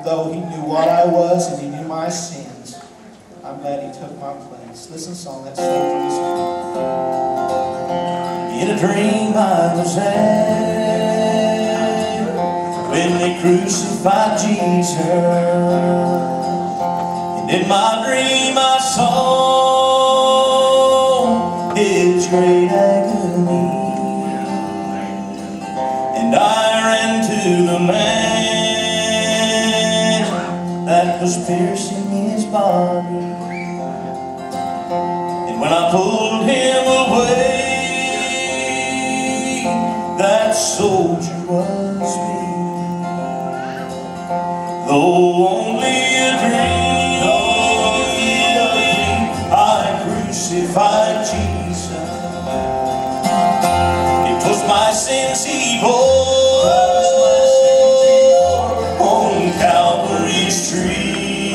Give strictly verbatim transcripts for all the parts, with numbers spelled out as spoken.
though he knew what I was and he knew my sins, I'm glad he took my place. Listen to the song, that soldier was in a dream I was at when they crucified Jesus, and in my dream I saw his great agony, and I ran to the man that was piercing his body, and when I pulled him away, that soldier was me. Though only a dream, I crucified Jesus. It was my sins he bore on Calvary's tree.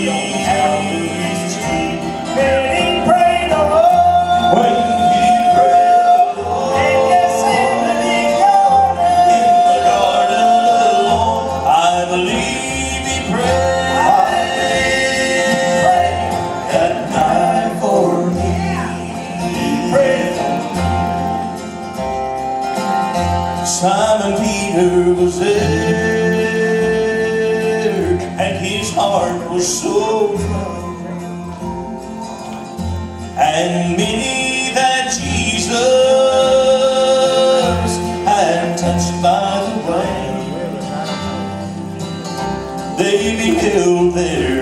Simon Peter was there, and his heart was so proud, and many that Jesus had touched by the way, they beheld their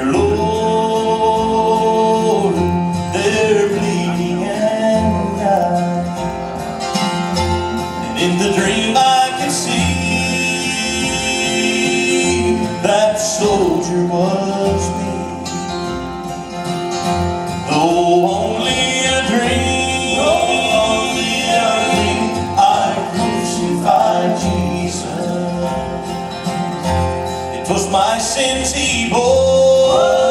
Lord, their bleeding and died. And in the dream I that soldier was me. Though only a dream, only a dream, I crucified Jesus. It was my sins he bore